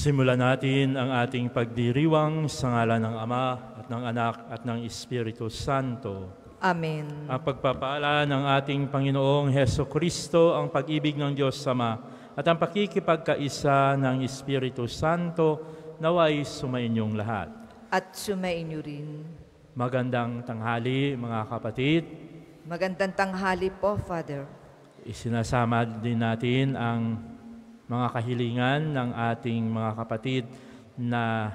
Simulan natin ang ating pagdiriwang sa ngalan ng Ama at ng Anak at ng Espiritu Santo. Amen. Ang pagpapala ng ating Panginoong Heso Kristo, ang pag-ibig ng Diyos Ama, at ang pakikipagkaisa ng Espiritu Santo, naway sumainyong lahat. At sumainyo rin. Magandang tanghali, mga kapatid. Magandang tanghali po, Father. Isinasama din natin ang mga kahilingan ng ating mga kapatid na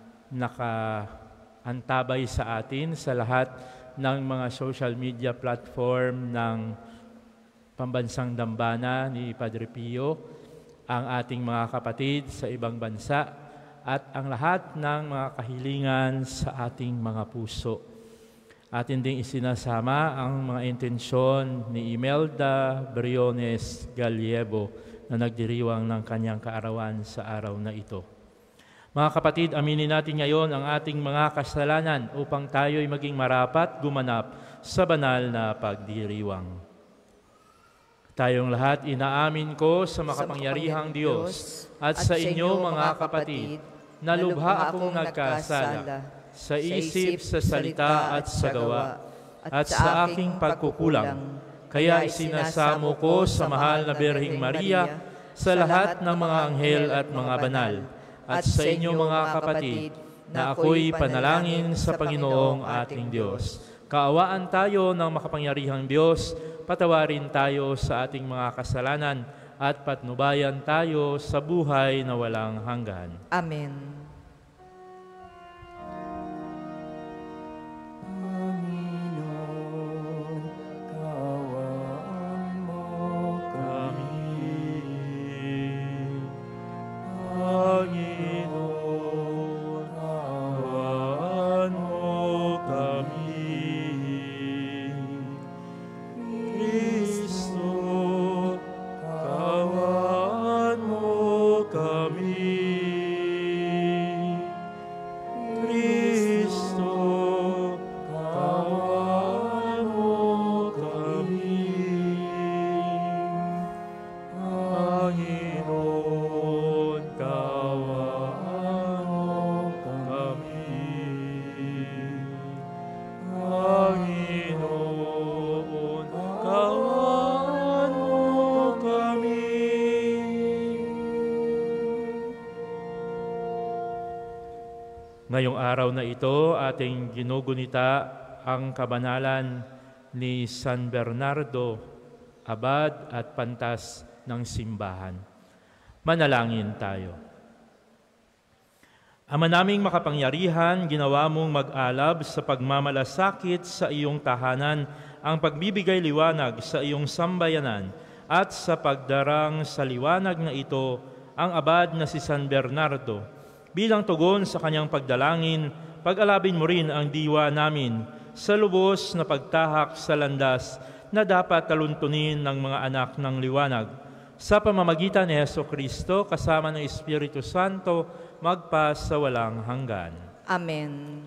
nakaantabay sa atin sa lahat ng mga social media platform ng Pambansang Dambana ni Padre Pio, ang ating mga kapatid sa ibang bansa, at ang lahat ng mga kahilingan sa ating mga puso. Atin ding isinasama ang mga intensyon ni Imelda Briones Gallievo na nagdiriwang ng kanyang kaarawan sa araw na ito. Mga kapatid, aminin natin ngayon ang ating mga kasalanan upang tayo'y maging marapat gumanap sa banal na pagdiriwang. Tayong lahat inaamin ko sa makapangyarihang Diyos at sa inyo mga kapatid na lubha akong nagkasala sa isip, sa salita at sa gawa at sa aking pagkukulang. Kaya isinasamo ko sa mahal na Birheng Maria, sa lahat ng mga anghel at mga banal, at sa inyo mga kapatid, na ako'y panalangin sa Panginoong ating Diyos. Kaawaan tayo ng makapangyarihang Diyos, patawarin tayo sa ating mga kasalanan, at patnubayan tayo sa buhay na walang hanggan. Amen. Ngayong araw na ito, ating ginugunita ang kabanalan ni San Bernardo, abad at pantas ng simbahan. Manalangin tayo. Ama naming makapangyarihan, ginawa mong mag-alab sa pagmamalasakit sa iyong tahanan ang pagbibigay liwanag sa iyong sambayanan, at sa pagdarang sa liwanag na ito ang abad na si San Bernardo. Bilang tugon sa kanyang pagdalangin, pag-alabin mo rin ang diwa namin sa lubos na pagtahak sa landas na dapat taluntunin ng mga anak ng liwanag. Sa pamamagitan ni Heso Kristo, kasama ng Espiritu Santo, magpa sa walang hanggan. Amen.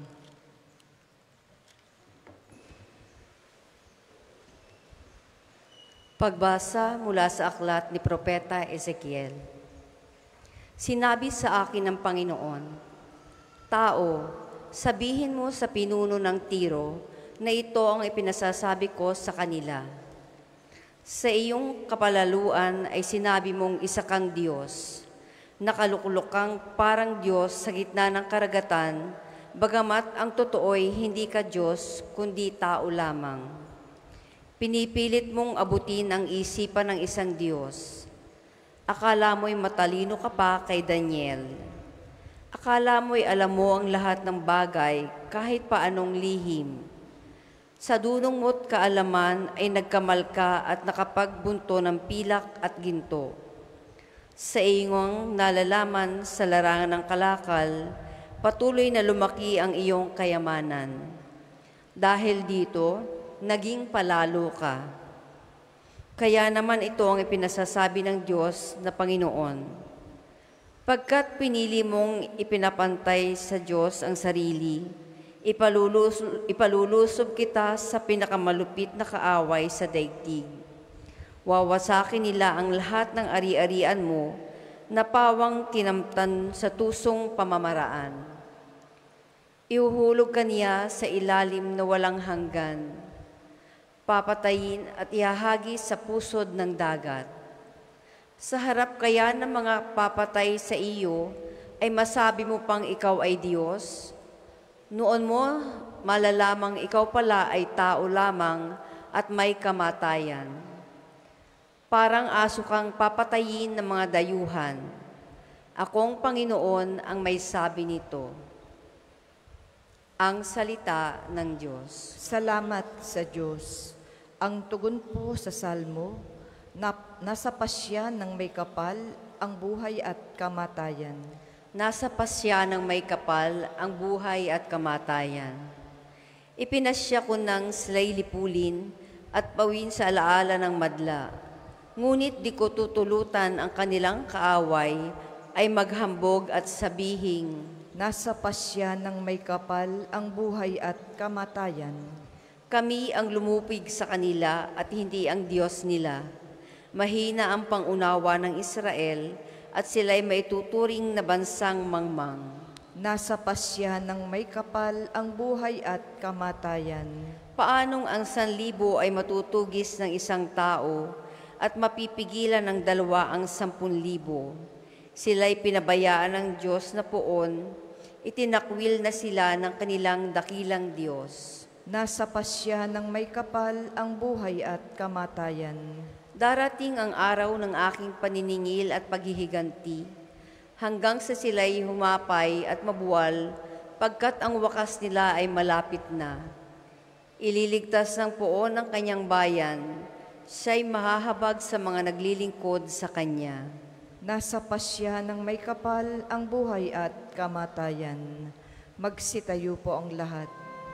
Pagbasa mula sa aklat ni Propeta Ezekiel. Sinabi sa akin ng Panginoon, "Tao, sabihin mo sa pinuno ng Tiro na ito ang ipinasasabi ko sa kanila. Sa iyong kapalaluan ay sinabi mong isa kang Diyos, nakaluklok kang parang Diyos sa gitna ng karagatan, bagamat ang totoo'y hindi ka Diyos, kundi tao lamang. Pinipilit mong abutin ang isipan ng isang Diyos. Akala mo'y matalino ka pa kay Daniel. Akala mo'y alam mo ang lahat ng bagay kahit pa anong lihim. Sa dunong mo't kaalaman ay nagkamal ka at nakapagbunto ng pilak at ginto. Sa iyong nalalaman sa larangan ng kalakal, patuloy na lumaki ang iyong kayamanan. Dahil dito, naging palalo ka. Kaya naman ito ang ipinasasabi ng Diyos na Panginoon. Pagkat pinili mong ipinapantay sa Diyos ang sarili, ipalulusob kita sa pinakamalupit na kaaway sa daigdig. Wawasakin nila ang lahat ng ari-arian mo na pawang kinamtan sa tusong pamamaraan. Ihuhulog ka niya sa ilalim na walang hanggan, papatayin at ihahagis sa pusod ng dagat. Sa harap kaya ng mga papatay sa iyo, ay masabi mo pang ikaw ay Diyos? Noon mo malalamang ikaw pala ay tao lamang at may kamatayan. Parang aso kang papatayin ng mga dayuhan. Akong Panginoon ang may sabi nito. Ang salita ng Diyos. Salamat sa Diyos. Ang tugon po sa salmo, nasa pasya ng may kapal ang buhay at kamatayan. Nasa pasya ng may kapal ang buhay at kamatayan. Ipinasya ko ng sila'y lipulin at pawin sa alaala ng madla. Ngunit di ko tutulutan ang kanilang kaaway ay maghambog at sabihing, nasa pasya ng may kapal ang buhay at kamatayan. kami ang lumupig sa kanila at hindi ang Diyos nila. Mahina ang pangunawa ng Israel at sila'y maituturing na bansang mangmang. Nasa pasya ng may kapal ang buhay at kamatayan. Paanong ang 1,000 ay matutugis ng isang tao at mapipigilan ng 2 ang 10,000? Sila'y pinabayaan ng Diyos na poon, itinakwil na sila ng kanilang dakilang Diyos. Nasa pasya ng may kapal ang buhay at kamatayan. Darating ang araw ng aking paniningil at paghihiganti, hanggang sa sila'y humapay at mabuwal, pagkat ang wakas nila ay malapit na. Ililigtas ng poon ng kanyang bayan, siya'y mahahabag sa mga naglilingkod sa kanya. Nasa pasya ng may kapal ang buhay at kamatayan. Magsitayo po ang lahat.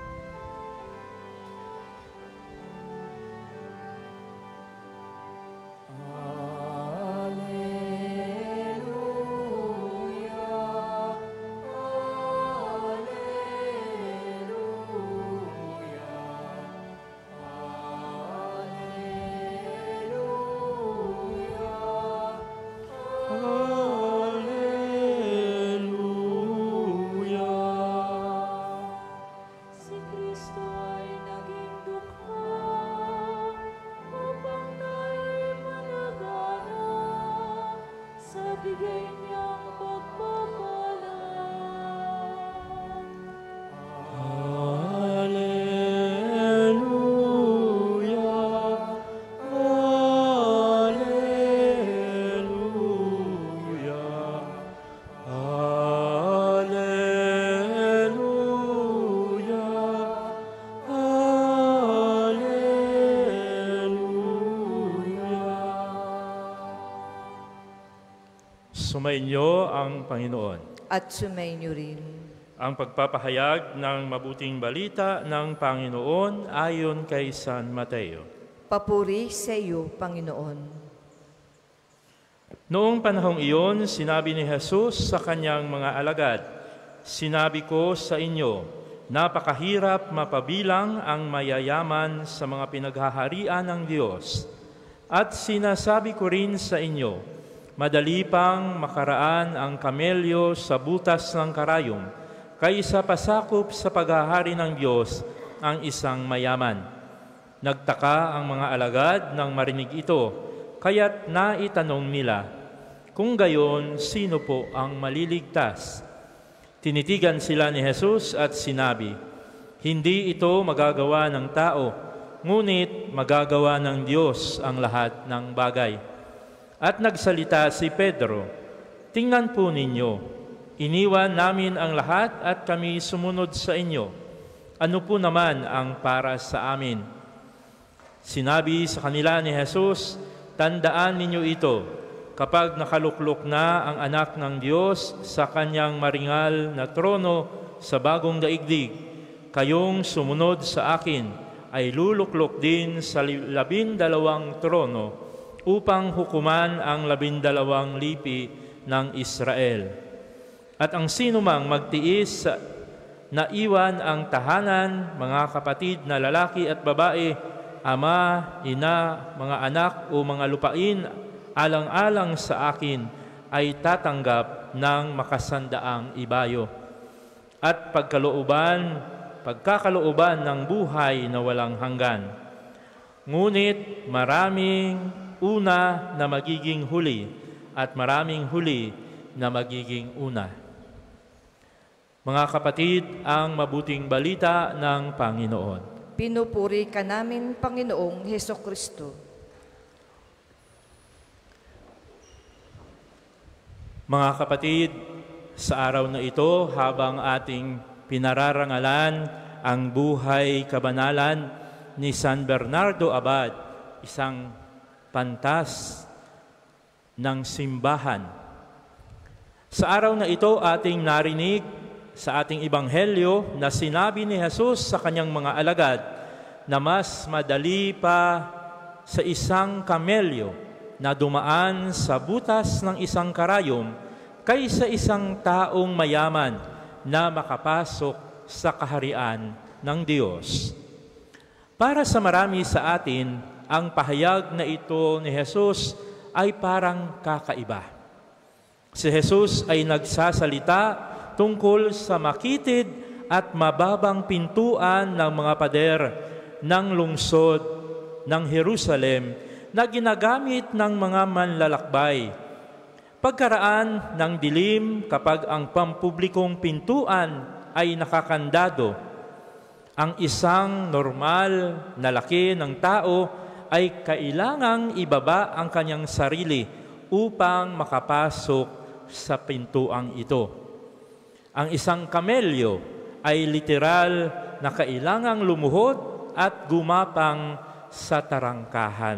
Sumainyo ang Panginoon. At sumainyo rin. Ang pagpapahayag ng mabuting balita ng Panginoon ayon kay San Mateo. Papuri sa iyo, Panginoon. Noong panahong iyon, sinabi ni Jesus sa kanyang mga alagad, "Sinabi ko sa inyo, napakahirap mapabilang ang mayayaman sa mga pinaghaharian ng Diyos. At sinasabi ko rin sa inyo, madali pang makaraan ang kamelyo sa butas ng karayom, kaysa pasakop sa paghahari ng Diyos ang isang mayaman." Nagtaka ang mga alagad nang marinig ito, kaya't naitanong nila, kung gayon, sino po ang maliligtas? Tinitigan sila ni Jesus at sinabi, "Hindi ito magagawa ng tao, ngunit magagawa ng Diyos ang lahat ng bagay." At nagsalita si Pedro, "Tingnan po ninyo, iniwan namin ang lahat at kami sumunod sa inyo. Ano po naman ang para sa amin?" Sinabi sa kanila ni Jesus, "Tandaan ninyo ito, kapag nakaluklok na ang anak ng Diyos sa kanyang maringal na trono sa bagong daigdig, kayong sumunod sa akin ay luluklok din sa 12 trono, upang hukuman ang 12 lipi ng Israel. At ang sinumang magtiis na iwan ang tahanan, mga kapatid na lalaki at babae, ama, ina, mga anak o mga lupain, alang-alang sa akin, ay tatanggap ng makasandaang ibayo at pagkakalooban ng buhay na walang hanggan. Ngunit maraming una na magiging huli at maraming huli na magiging una. Mga kapatid, ang mabuting balita ng Panginoon. Pinupuri ka namin, Panginoong Hesukristo. Mga kapatid, sa araw na ito, habang ating pinararangalan ang buhay kabanalan ni San Bernardo Abad, isang pantas ng simbahan. Sa araw na ito, ating narinig sa ating Ebanghelyo na sinabi ni Jesus sa kanyang mga alagad na mas madali pa sa isang kamelyo na dumaan sa butas ng isang karayom kaysa isang taong mayaman na makapasok sa kaharian ng Diyos. Para sa marami sa atin, ang pahayag na ito ni Jesus ay parang kakaiba. Si Jesus ay nagsasalita tungkol sa makitid at mababang pintuan ng mga pader ng lungsod ng Jerusalem na ginagamit ng mga manlalakbay. Pagkaraan ng dilim kapag ang pampublikong pintuan ay nakakandado, ang isang normal na laki ng tao ay kailangang ibaba ang kanyang sarili upang makapasok sa pintuang ito. Ang isang kamelyo ay literal na kailangang lumuhod at gumapang sa tarangkahan.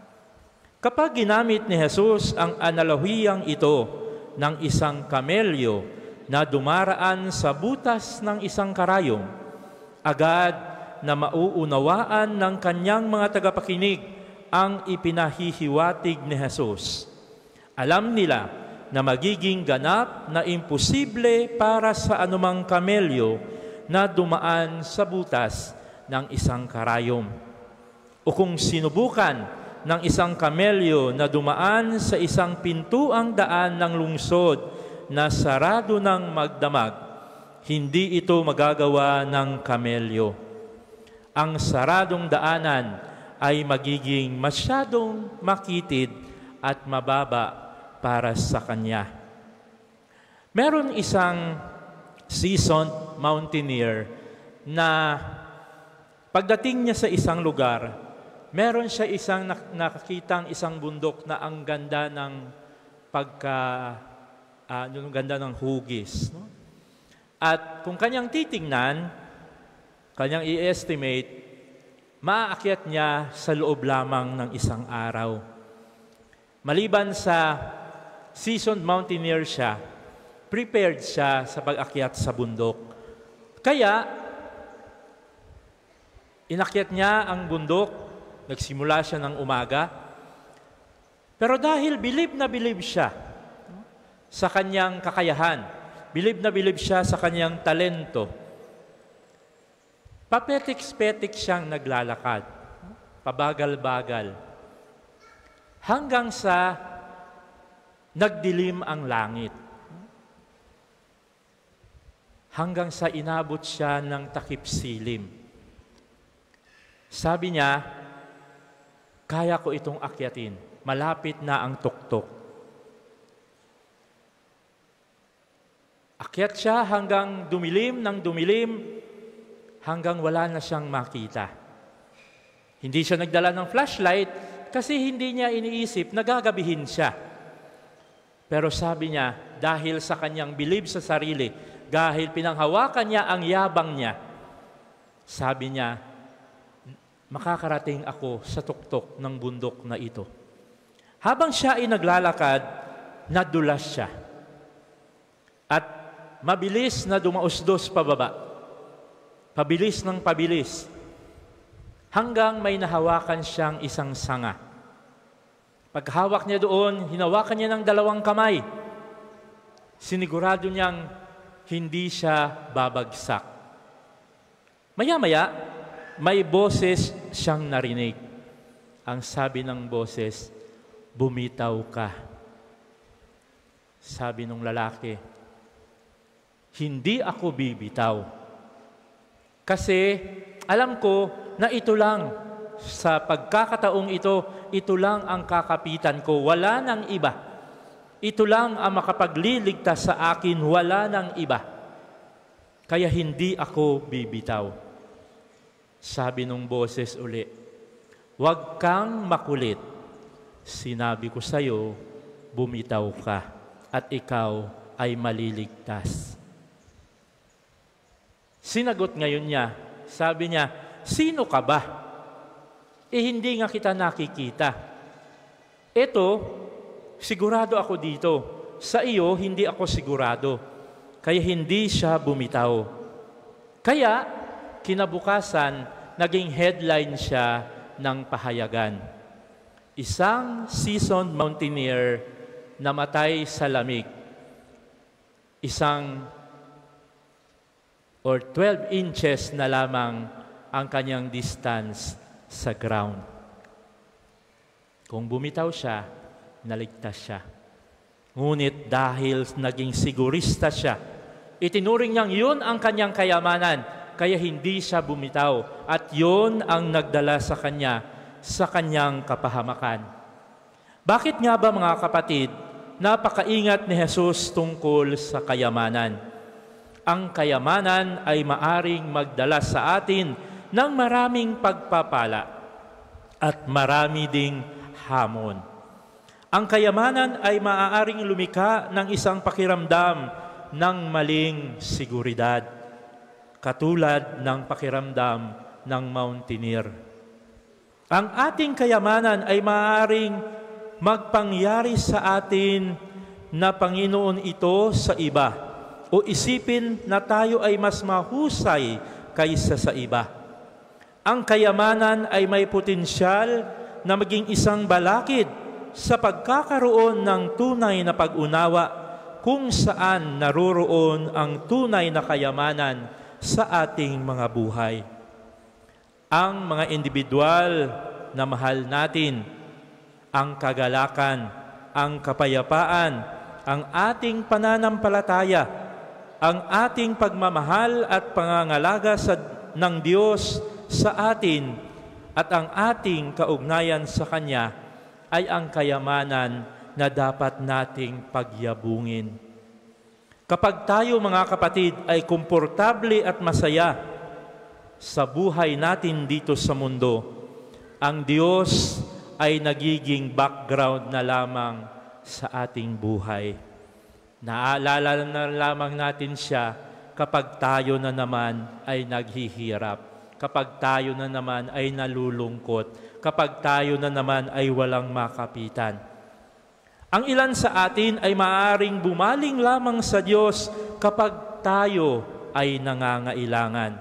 Kapag ginamit ni Jesus ang analahiyang ito ng isang kamelyo na dumaraan sa butas ng isang karayom, agad na mauunawaan ng kanyang mga tagapakinig ang ipinahihiwatig ni Jesus. Alam nila na magiging ganap na imposible para sa anumang kamelyo na dumaan sa butas ng isang karayom. O kung sinubukan ng isang kamelyo na dumaan sa isang pintuang daan ng lungsod na sarado ng magdamag, hindi ito magagawa ng kamelyo. Ang saradong daanan ay magiging masyadong makitid at mababa para sa kanya. Meron isang seasoned mountaineer na pagdating niya sa isang lugar, meron siya isang nakakitang isang bundok na ang ganda ng ganda ng hugis. No? At kung kanyang titingnan, kanyang i-estimate, maaakyat niya sa loob lamang ng isang araw. Maliban sa seasoned mountaineer siya, prepared siya sa pag-akyat sa bundok. Kaya, inakyat niya ang bundok, nagsimula siya ng umaga, pero dahil bilib na bilib siya sa kanyang kakayahan, bilib na bilib siya sa kanyang talento, papetik-petik siyang naglalakad, pabagal-bagal, hanggang sa nagdilim ang langit. Hanggang sa inabot siya ng takip silim. Sabi niya, kaya ko itong akyatin. Malapit na ang tuktok. Akyat siya hanggang dumilim ng dumilim, hanggang wala na siyang makita. Hindi siya nagdala ng flashlight kasi hindi niya iniisip na gagabihin siya. Pero sabi niya, dahil sa kanyang bilib sa sarili, dahil pinanghawakan niya ang yabang niya, sabi niya, makakarating ako sa tuktok ng bundok na ito. Habang siya ay naglalakad, nadulas siya. At mabilis na dumausdos pababa. Pabilis ng pabilis. Hanggang may nahawakan siyang isang sanga. Paghawak niya doon, hinawakan niya ng 2 kamay. Sinigurado niyang hindi siya babagsak. Maya-maya, may boses siyang narinig. Ang sabi ng boses, bumitaw ka. Sabi nung lalaki, hindi ako bibitaw. Kasi alam ko na ito lang, sa pagkakataong ito lang ang kakapitan ko, wala nang iba. Ito lang ang makapagliligtas sa akin, wala nang iba. Kaya hindi ako bibitaw. Sabi nung boses uli, huwag kang makulit. Sinabi ko sa'yo, bumitaw ka at ikaw ay maliligtas. Sinagot ngayon niya, sabi niya, sino ka ba? Hindi nga kita nakikita. Ito, sigurado ako dito. Sa iyo, hindi ako sigurado. Kaya hindi siya bumitaw. Kaya, kinabukasan, naging headline siya ng pahayagan. Isang seasoned mountaineer namatay sa lamig. Isang or 12 inches na lamang ang kanyang distance sa ground. Kung bumitaw siya, naligtas siya. Ngunit dahil naging sigurista siya, itinuring niyang yun ang kanyang kayamanan, kaya hindi siya bumitaw. At yun ang nagdala sa kanya sa kanyang kapahamakan. Bakit nga ba mga kapatid, napakaingat ni Jesus tungkol sa kayamanan? Ang kayamanan ay maaring magdala sa atin ng maraming pagpapala at marami ding hamon. Ang kayamanan ay maaaring lumika ng isang pakiramdam ng maling seguridad, katulad ng pakiramdam ng mountaineer. Ang ating kayamanan ay maaaring magpangyari sa atin na Panginoon ito sa iba, o isipin na tayo ay mas mahusay kaysa sa iba. Ang kayamanan ay may potensyal na maging isang balakid sa pagkakaroon ng tunay na pag-unawa kung saan naroroon ang tunay na kayamanan sa ating mga buhay. Ang mga individual na mahal natin, ang kagalakan, ang kapayapaan, ang ating pananampalataya, ang ating pagmamahal at pangangalaga ng Diyos sa atin at ang ating kaugnayan sa Kanya ay ang kayamanan na dapat nating pagyabungin. Kapag tayo mga kapatid ay komportable at masaya sa buhay natin dito sa mundo, ang Diyos ay nagiging background na lamang sa ating buhay. Naalala na lamang natin siya kapag tayo na naman ay naghihirap, kapag tayo na naman ay nalulungkot, kapag tayo na naman ay walang makapitan. Ang ilan sa atin ay maaaring bumaling lamang sa Diyos kapag tayo ay nangangailangan.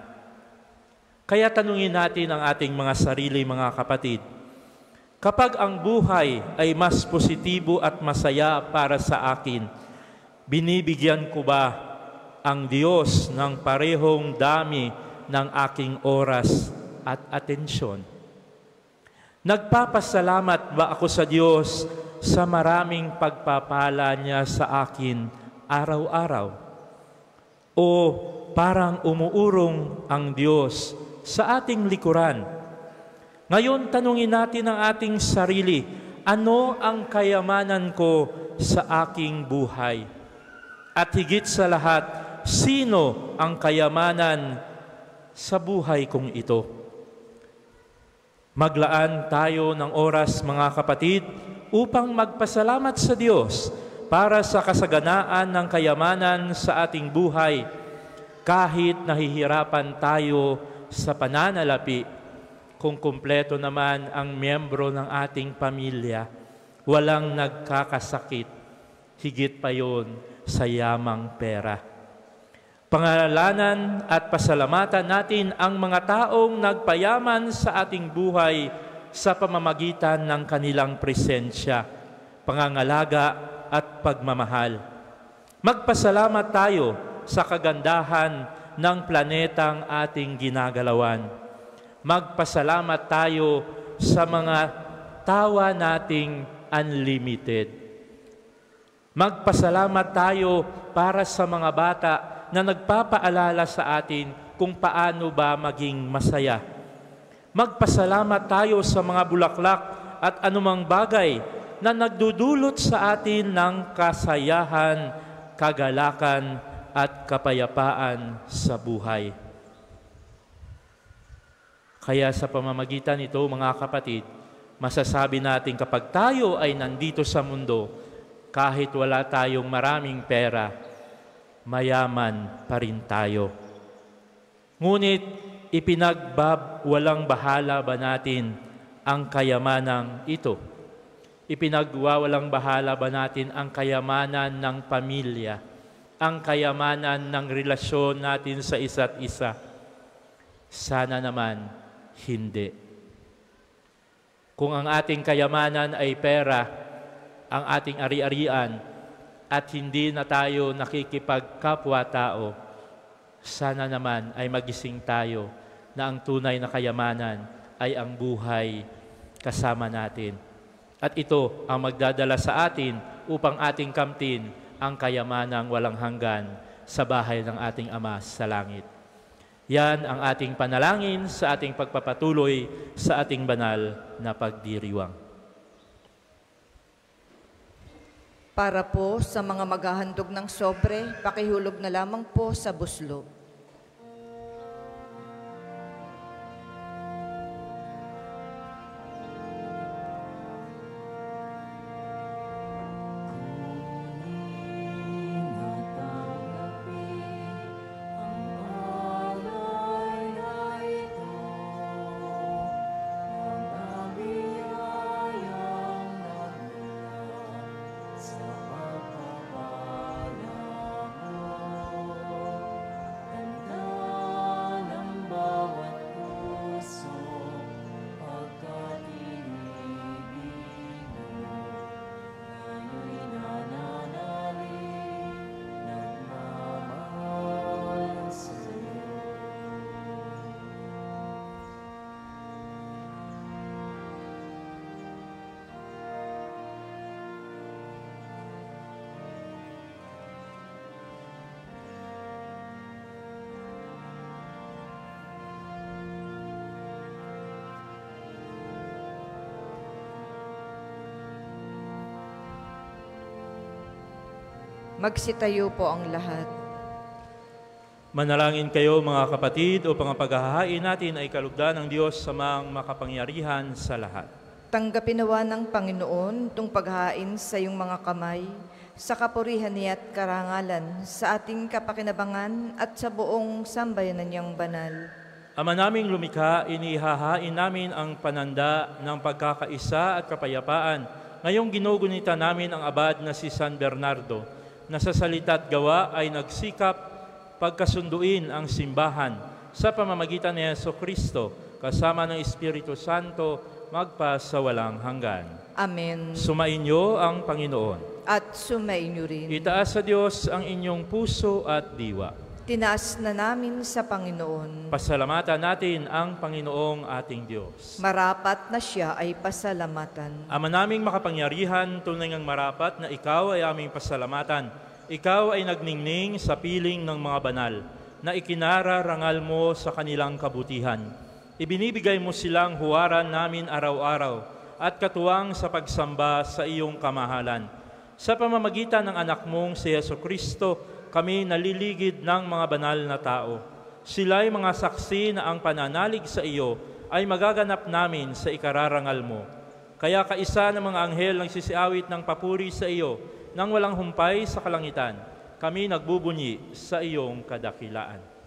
Kaya tanungin natin ang ating mga sarili, mga kapatid, kapag ang buhay ay mas positibo at masaya para sa akin, binibigyan ko ba ang Diyos ng parehong dami ng aking oras at atensyon? Nagpapasalamat ba ako sa Diyos sa maraming pagpapala niya sa akin araw-araw? O parang umuurong ang Diyos sa ating likuran? Ngayon, tanungin natin ang ating sarili, ano ang kayamanan ko sa aking buhay? At higit sa lahat, sino ang kayamanan sa buhay kong ito? Maglaan tayo ng oras, mga kapatid, upang magpasalamat sa Diyos para sa kasaganaan ng kayamanan sa ating buhay, kahit nahihirapan tayo sa pananalapi. Kung kumpleto naman ang miyembro ng ating pamilya, walang nagkakasakit, higit pa yon sa yamang pera. Pangalanan at pasalamatan natin ang mga taong nagpayaman sa ating buhay sa pamamagitan ng kanilang presensya, pangangalaga at pagmamahal. Magpasalamat tayo sa kagandahan ng planetang ating ginagalawan. Magpasalamat tayo sa mga tawa nating unlimited. Magpasalamat tayo para sa mga bata na nagpapaalala sa atin kung paano ba maging masaya. Magpasalamat tayo sa mga bulaklak at anumang bagay na nagdudulot sa atin ng kasayahan, kagalakan at kapayapaan sa buhay. Kaya sa pamamagitan nito, mga kapatid, masasabi natin kapag tayo ay nandito sa mundo, kahit wala tayong maraming pera, mayaman pa rin tayo. Ngunit ipinagwawalang bahala ba natin ang kayamanang ito? Ipinagwawalang bahala ba natin ang kayamanan ng pamilya, ang kayamanan ng relasyon natin sa isa't isa? Sana naman hindi. Kung ang ating kayamanan ay pera, ang ating ari-arian, at hindi na tayo nakikipagkapwa-tao, sana naman ay magising tayo na ang tunay na kayamanan ay ang buhay kasama natin. At ito ang magdadala sa atin upang ating kamtin ang kayamanang walang hanggan sa bahay ng ating Ama sa langit. Yan ang ating panalangin sa ating pagpapatuloy sa ating banal na pagdiriwang. Para po sa mga maghahandog ng sobre, pakihulog na lamang po sa buslo. Magsitayo po ang lahat. Manalangin kayo mga kapatid upang ang paghahain natin ay kalugdan ng Diyos sa mga makapangyarihan sa lahat. Tanggapin nawa ng Panginoon itong paghahain sa iyong mga kamay, sa kapurihan niya at karangalan, sa ating kapakinabangan at sa buong sambayanan niyang banal. Ama naming lumikha, inihahain namin ang pananda ng pagkakaisa at kapayapaan. Ngayong ginugunita namin ang abad na si San Bernardo, na sa salita at gawa ay nagsikap pagkasunduin ang simbahan sa pamamagitan ni Jesucristo kasama ng Espiritu Santo magpasawalang hanggan. Amen. Sumainyo ang Panginoon. At sumainyo rin. Itaas sa Diyos ang inyong puso at diwa. Tinaas na namin sa Panginoon. Pasalamatan natin ang Panginoong ating Diyos. Marapat na siya ay pasalamatan. Ama naming makapangyarihan, tunay ngang marapat na ikaw ay aming pasalamatan. Ikaw ay nagningning sa piling ng mga banal, na ikinararangal mo sa kanilang kabutihan. Ibinibigay mo silang huwaran namin araw-araw at katuwang sa pagsamba sa iyong kamahalan. Sa pamamagitan ng anak mong si Jesucristo, kami naliligid ng mga banal na tao. Sila'y mga saksi na ang pananalig sa iyo ay magaganap namin sa ikararangal mo. Kaya kaisa ng mga anghel nagsisiawit ng papuri sa iyo nang walang humpay sa kalangitan. Kami nagbubunyi sa iyong kadakilaan.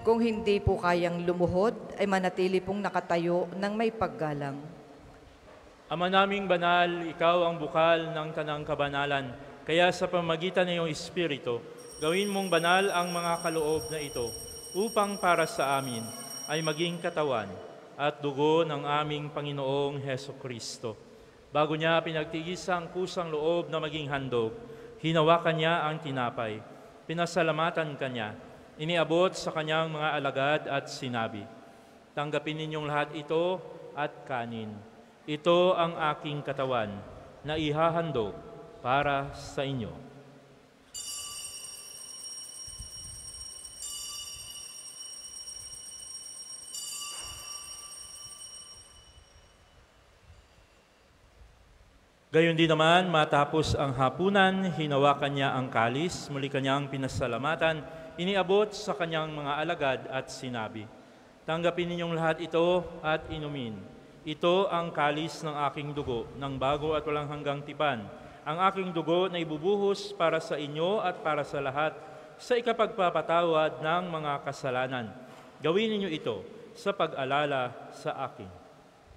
Kung hindi po kayang lumuhod, ay manatili pong nakatayo ng may paggalang. Ama naming banal, ikaw ang bukal ng tanang kabanalan. Kaya sa pamamagitan ng iyong Espiritu, gawin mong banal ang mga kaloob na ito upang para sa amin ay maging katawan at dugo ng aming Panginoong Heso Kristo. Bago niya pinagtigis ang kusang loob na maging handog, hinawakan niya ang tinapay, pinasalamatan kanya, iniabot sa kanyang mga alagad at sinabi, "Tanggapin ninyong lahat ito at kanin. Ito ang aking katawan na ihahandog para sa inyo." Gayon din naman, matapos ang hapunan, hinawakan niya ang kalis, muli kanyang pinasalamatan, iniabot sa kanyang mga alagad at sinabi, "Tanggapin ninyong lahat ito at inumin. Ito ang kalis ng aking dugo, ng bago at walang hanggang tipan, ang aking dugo na ibubuhos para sa inyo at para sa lahat, sa ikapagpapatawad ng mga kasalanan. Gawin ninyo ito sa pag-alala sa akin."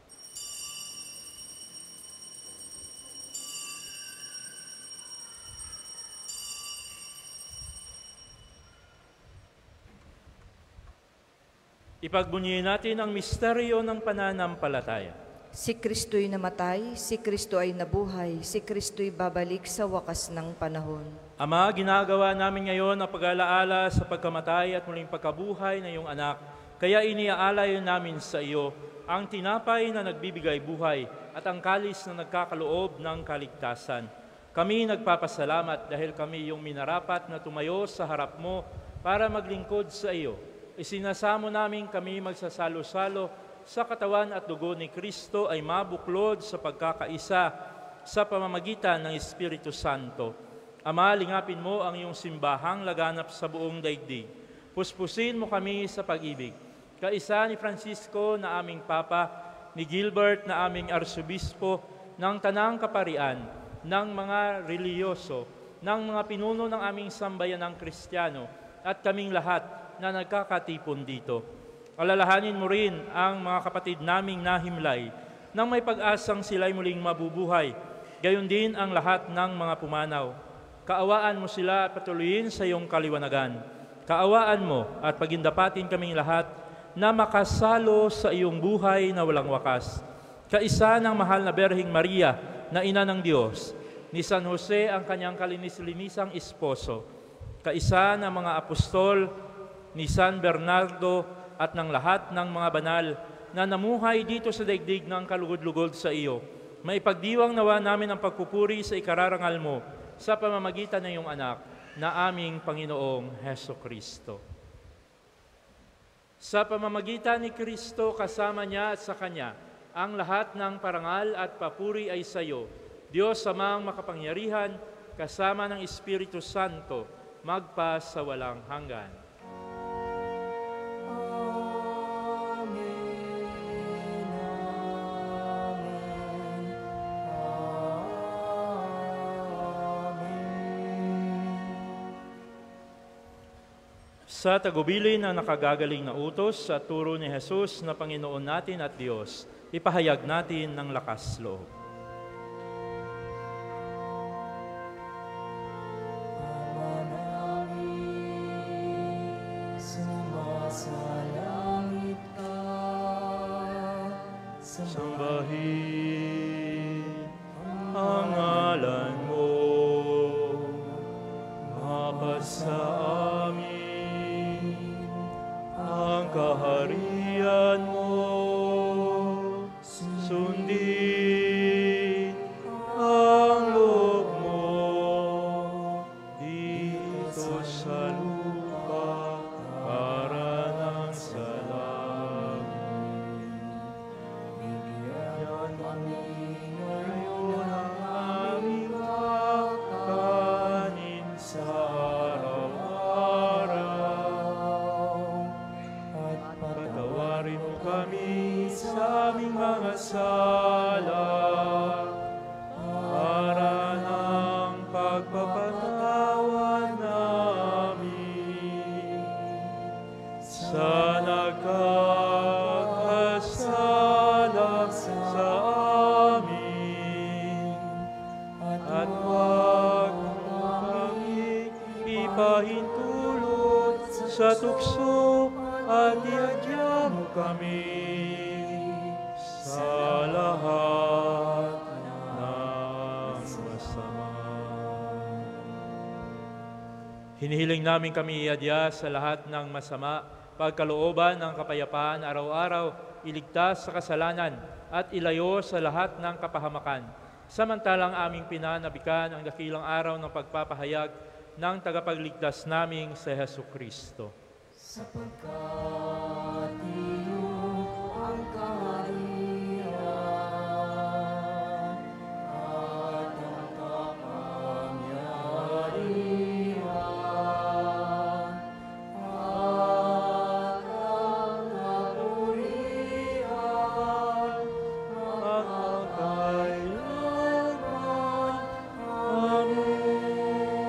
Ipagbunyiin natin ang misteryo ng pananampalataya. Si Kristo'y namatay, si Kristo ay nabuhay, si Kristo'y babalik sa wakas ng panahon. Ama, ginagawa namin ngayon ang pag-alaala sa pagkamatay at muling pagkabuhay ng iyong anak. Kaya iniaalay namin sa iyo ang tinapay na nagbibigay buhay at ang kalis na nagkakaloob ng kaligtasan. Kami nagpapasalamat dahil kami yung minarapat na tumayo sa harap mo para maglingkod sa iyo. Isinasamo namin kami magsasalo-salo sa katawan at dugo ni Kristo ay mabuklod sa pagkakaisa sa pamamagitan ng Espiritu Santo. Ama, lingapin mo ang iyong simbahang laganap sa buong daigdig. Puspusin mo kami sa pag-ibig. Kaisa ni Francisco na aming Papa, ni Gilbert na aming Arsobispo, ng Tanang Kaparian, ng mga reliyoso, ng mga pinuno ng aming sambayanang Kristiyano, at kaming lahat na nagkakatipon dito. Alalahanin mo rin ang mga kapatid naming nahimlay nang may pag-asang sila'y muling mabubuhay. Gayon din ang lahat ng mga pumanaw. Kaawaan mo sila at patuloyin sa iyong kaliwanagan. Kaawaan mo at pagindapatin kaming lahat na makasalo sa iyong buhay na walang wakas. Kaisa ng mahal na Berhing Maria na ina ng Diyos, ni San Jose ang kanyang kalinis-linisang esposo, kaisa ng mga apostol, ni San Bernardo at ng lahat ng mga banal na namuhay dito sa daigdig ng kalugod-lugod sa iyo. Maipagdiwang nawa namin ang pagpupuri sa ikararangal mo sa pamamagitan ng iyong anak na aming Panginoong Heso Kristo. Sa pamamagitan ni Kristo, kasama niya at sa Kanya, ang lahat ng parangal at papuri ay sa iyo, Diyos Amang makapangyarihan, kasama ng Espiritu Santo, magpa sa walang hanggan. Sa tagubilin ng nakagagaling na utos sa turo ni Jesus na Panginoon natin at Diyos, ipahayag natin ng lakas loob. Ama namin, sumasalangit ka, Sambahin ang ngalan mo, mapasa ang kaharian mo, sundin ang loob mo, dito sa lupa para ng sa langit. Bigyan kami ngayon ang aming kakanin sa araw-araw. pahintulot sa tukso at iadya mo kami sa lahat ng masama. Hinihiling namin kami iadya sa lahat ng masama, pagkalooban ng kapayapaan araw-araw, iligtas sa kasalanan at ilayo sa lahat ng kapahamakan. Samantalang aming pinanabikan ang dakilang araw ng pagpapahayag ng tagapagligtas naming si Jesucristo. Sapagkat iyo ang kaharian at ang kapangyarihan at ang kapurihan Magkakailanman. Amen.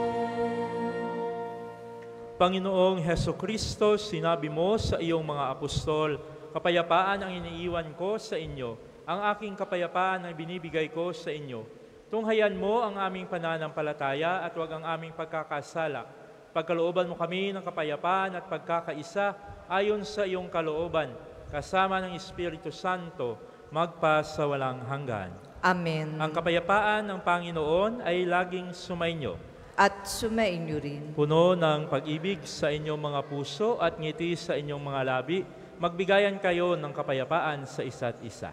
Panginoong Jesucristo, sinabi mo sa iyong mga apostol, kapayapaan ang iniiwan ko sa inyo, ang aking kapayapaan ang binibigay ko sa inyo. Tunghayan mo ang aming pananampalataya at huwag ang aming pagkakasala. Pagkalooban mo kami ng kapayapaan at pagkakaisa ayon sa iyong kalooban, kasama ng Espiritu Santo, magpa sa walang hanggan. Amen. Ang kapayapaan ng Panginoon ay laging sumainyo. At sumainyo rin. Puno ng pag-ibig sa inyong mga puso at ngiti sa inyong mga labi, magbigayan kayo ng kapayapaan sa isa't isa.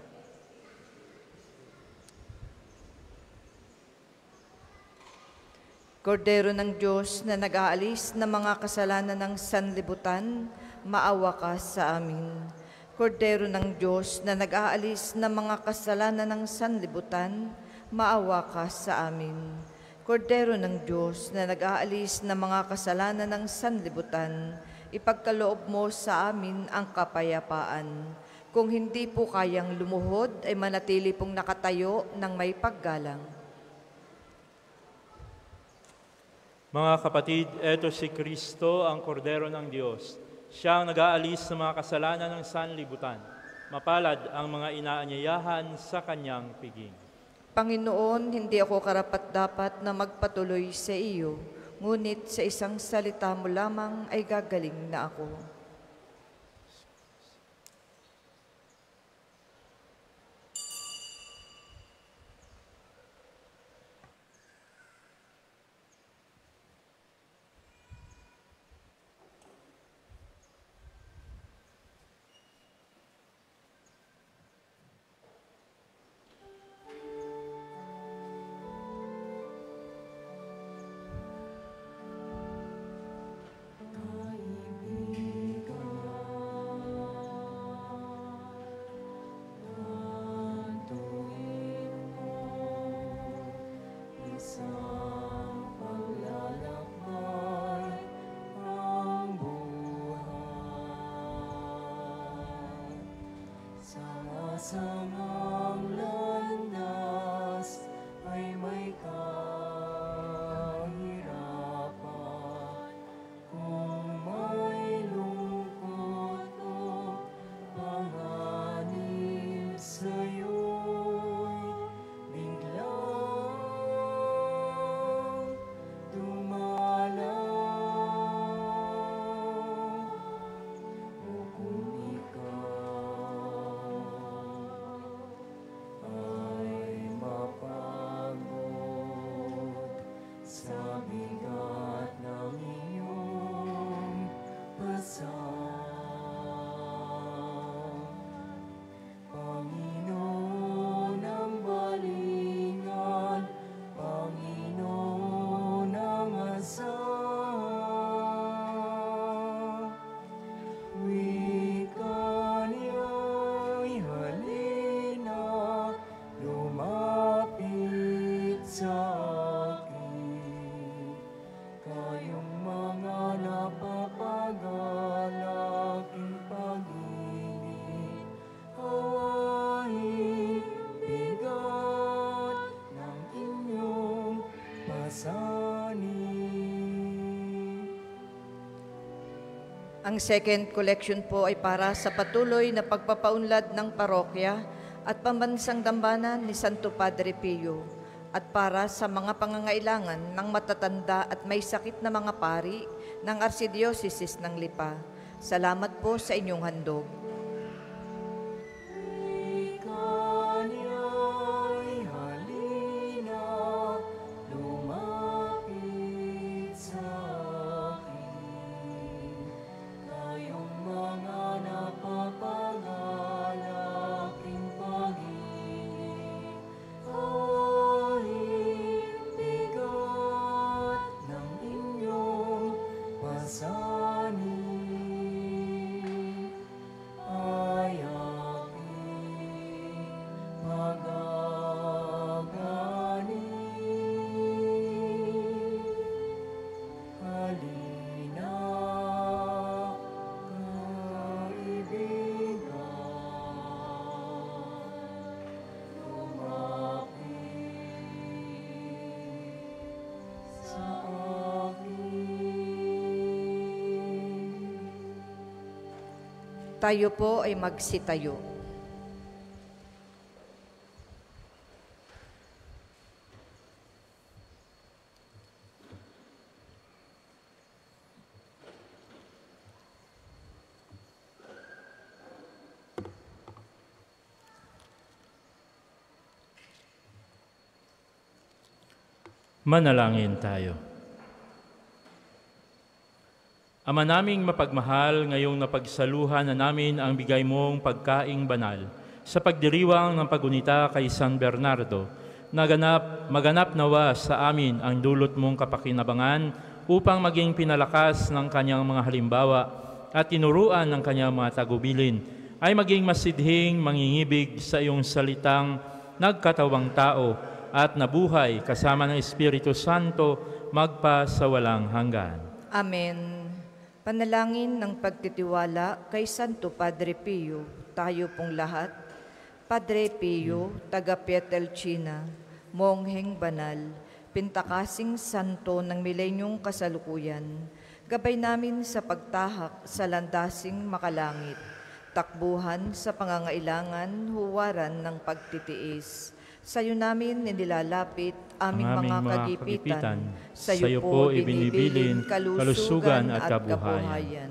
Kordero ng Diyos na nag-aalis ng mga kasalanan ng sanlibutan, maawa ka sa amin. Kordero ng Diyos na nag-aalis ng mga kasalanan ng sanlibutan, maawa ka sa amin. Kordero ng Diyos na nag-aalis ng mga kasalanan ng sanlibutan, ipagkaloob mo sa amin ang kapayapaan. Kung hindi po kayang lumuhod, ay manatili pong nakatayo ng may paggalang. Mga kapatid, eto si Kristo, ang Kordero ng Diyos. Siya ang nag-aalis ng mga kasalanan ng sanlibutan. Mapalad ang mga inaanyayahan sa kanyang piging. Panginoon, hindi ako karapat-dapat na magpatuloy sa iyo, ngunit sa isang salita mo lamang ay gagaling na ako. Samang landas ay may kahirapan, kung may lungkot o panganib sa'yo'y biglang dumalaw. O kung ay mapagod sa bigat ng iyong pasang. Panginoon ang balingan, Panginoon ang asahan. Wika niya'y halina, lumapit sa akin. Kayong mga napapagalaking pag-ibig, hawaing bigat ng inyong pasanin. Ang second collection po ay para sa patuloy na pagpapaunlad ng parokya at pambansang dambana ni Santo Padre Pio. at para sa mga pangangailangan ng matatanda at may sakit na mga pari ng Archdiocese ng Lipa. Salamat po sa inyong handog. Ikanya'y halina, lumapit sa akin. Kayong mga napapagalaking pag-ibig, kahit bigat ng inyong pasanin. Tayo po ay magsitayo. Manalangin tayo. Ama naming mapagmahal, ngayong napagsaluhan na namin ang bigay mong pagkaing banal sa pagdiriwang ng pagunita kay San Bernardo, maganap nawa sa amin ang dulot mong kapakinabangan upang maging pinalakas ng kanyang mga halimbawa at tinuruan ng kanyang mga tagubilin, ay maging masidhing mangingibig sa iyong salitang nagkatawang tao at nabuhay kasama ng Espiritu Santo magpa sa walang hanggan. Amen. Panalangin ng pagtitiwala kay Santo Padre Pio, tayo pong lahat. Padre Pio, taga Pietrelcina, mongheng banal, pintakasing santo ng milenyong kasalukuyan, gabay namin sa pagtahak sa landasing makalangit, takbuhan sa pangangailangan, huwaran ng pagtitiis. Sa'yo namin nilalapit aming mga kagipitan. Sa'yo po ibinibilin kalusugan at kabuhayan.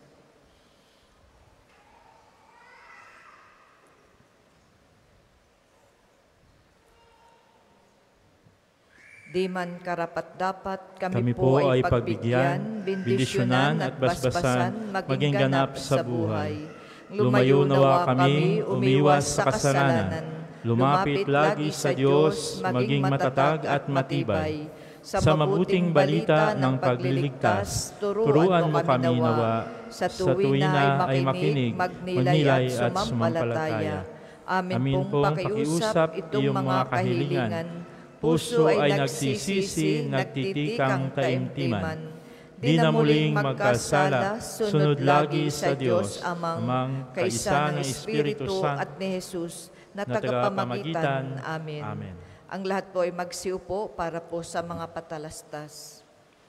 Di man karapat-dapat, kami po ay pagbigyan, bendisyonan at basbasan, maging ganap sa buhay. Lumayo nawa kami, umiwas sa kasalanan. Lumapit lagi sa Diyos, maging matatag at matibay. Sa mabuting balita ng pagliligtas, turuan mo kami nawa. Sa tuwi na ay makinig, magnilay at sumampalataya. Amin pong pakiusap itong mga kahilingan. Puso ay nagsisisi, nagtitikang taimtiman. Di na muling magkasala, sunod lagi sa Diyos, Amang, kaisa ng Espiritu Santo at ni Jesus, na tagapamagitan. Amen. Amen. Ang lahat po ay magsiupo para po sa mga patalastas.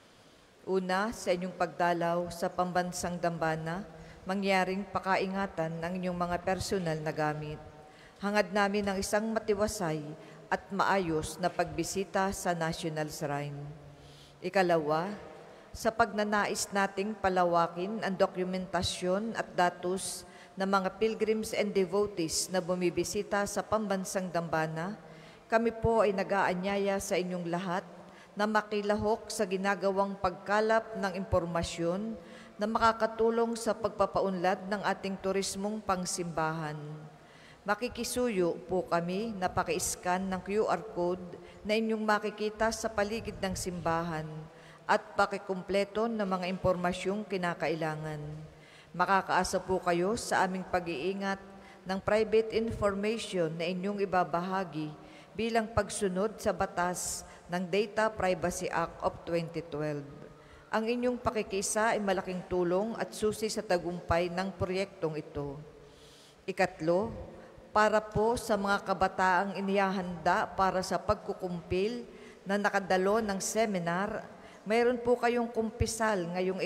Una, sa inyong pagdalaw sa pambansang dambana, mangyaring pakaingatan ng inyong mga personal na gamit. Hangad namin ng isang matiwasay at maayos na pagbisita sa National Shrine. Ikalawa, sa pagnanais nating palawakin ang dokumentasyon at datos ng mga pilgrims and devotees na bumibisita sa pambansang dambana, kami po ay nag-aanyaya sa inyong lahat na makilahok sa ginagawang pagkalap ng impormasyon na makakatulong sa pagpapaunlad ng ating turismong pangsimbahan. Makikisuyo po kami na paki-scan ng QR code na inyong makikita sa paligid ng simbahan at pakikumpleto ng mga impormasyong kinakailangan. Makakaasa po kayo sa aming pag-iingat ng private information na inyong ibabahagi bilang pagsunod sa batas ng Data Privacy Act of 2012. Ang inyong pakikisa ay malaking tulong at susi sa tagumpay ng proyektong ito. Ikatlo, para po sa mga kabataang inihahanda para sa pagkukumpil na nakadalo ng seminar, mayroon po kayong kumpisal ngayong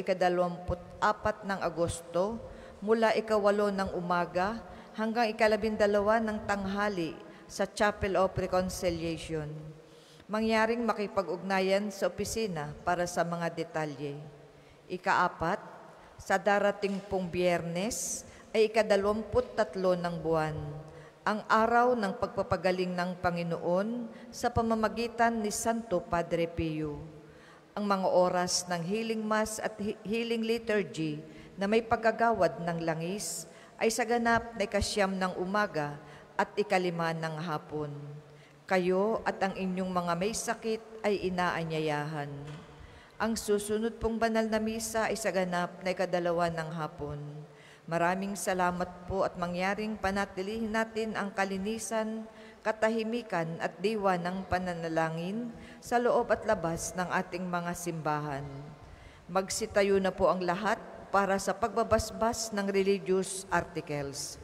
ika-24 ng Agosto mula ika-8 ng umaga hanggang ika-12 ng tanghali sa Chapel of Reconciliation. Mangyaring makipag-ugnayan sa opisina para sa mga detalye. Ika-4, sa darating pong Biyernes ay ika-23 ng buwan, ang araw ng pagpapagaling ng Panginoon sa pamamagitan ni Santo Padre Pio. Ang mga oras ng healing mass at healing liturgy na may paggagawad ng langis ay sa ganap na ika-9 ng umaga at ika-5 ng hapon. Kayo at ang inyong mga may sakit ay inaanyayahan. Ang susunod pong banal na misa ay sa ganap na ika-2 ng hapon. Maraming salamat po at mangyaring panatilihin natin ang kalinisan, katahimikan at diwa ng pananalangin sa loob at labas ng ating mga simbahan. Magsitayo na po ang lahat para sa pagbabasbas ng religious articles.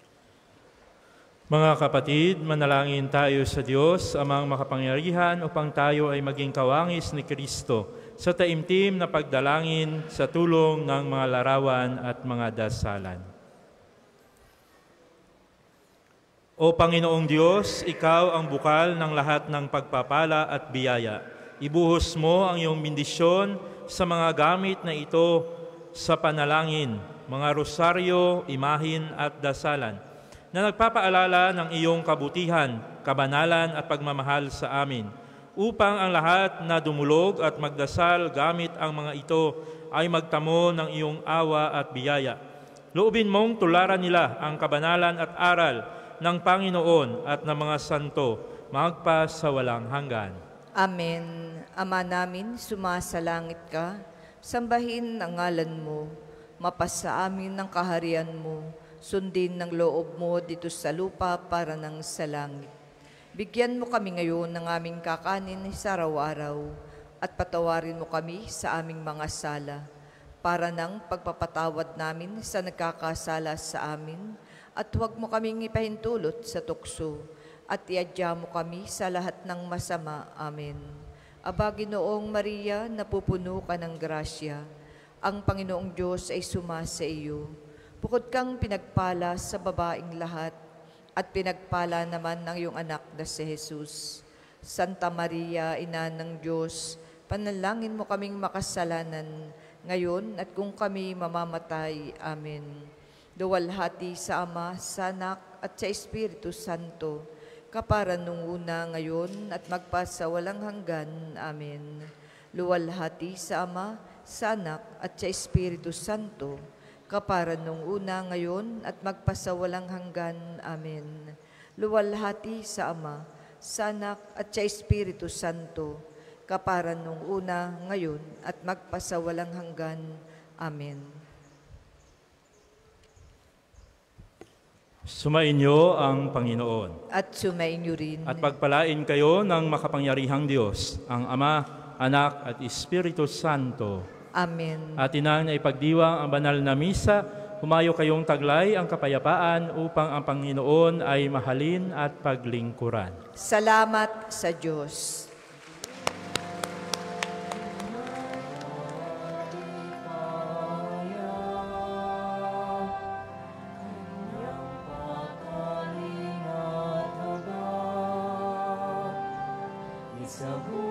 Mga kapatid, manalangin tayo sa Diyos, Amang makapangyarihan, upang tayo ay maging kawangis ni Kristo sa taimtim na pagdalangin sa tulong ng mga larawan at mga dasalan. O Panginoong Diyos, Ikaw ang bukal ng lahat ng pagpapala at biyaya. Ibuhos mo ang iyong bendisyon sa mga gamit na ito sa panalangin, mga rosaryo, imahin at dasalan, na nagpapaalala ng iyong kabutihan, kabanalan at pagmamahal sa amin, upang ang lahat na dumulog at magdasal gamit ang mga ito ay magtamo ng iyong awa at biyaya. Loobin mong tularan nila ang kabanalan at aral ng Panginoon at ng mga santo, magpa sa walang hanggan. Amen. Ama namin, sumasalangit ka, sambahin ang ngalan mo, mapasa amin ng kaharian mo, sundin ng loob mo dito sa lupa para ng sa langit. Bigyan mo kami ngayon ng aming kakanin sa araw-araw at patawarin mo kami sa aming mga sala para ng pagpapatawad namin sa nagkakasala sa amin at huwag mo kaming ipahintulot sa tukso at iadya mo kami sa lahat ng masama. Amen. Aba, Ginoong Maria, napupuno ka ng grasya. Ang Panginoong Diyos ay sumasa iyo. Bukod kang pinagpala sa babaing lahat, at pinagpala naman ng iyong anak na si Jesus. Santa Maria, Ina ng Diyos, panalangin mo kaming makasalanan, ngayon at kung kami mamamatay. Amen. Duwalhati sa Ama, sa Anak, at sa Espiritu Santo, kaparan nung una, ngayon, at magpasa walang hanggan. Amen. Luwalhati sa Ama, sa Anak, at sa Espiritu Santo, kaparan nung una, ngayon, at magpasawalang hanggan. Amen. Luwalhati sa Ama, sa Anak, at sa Espiritu Santo, kaparan nung una, ngayon, at magpasawalang hanggan. Amen. Sumainyo ang Panginoon. At sumainyo rin. At pagpalain kayo ng makapangyarihang Diyos, ang Ama, Anak, at Espiritu Santo. Amen. At inang na ipagdiwang ang banal na misa, humayo kayong taglay ang kapayapaan upang ang Panginoon ay mahalin at paglingkuran. Salamat sa Diyos. Sa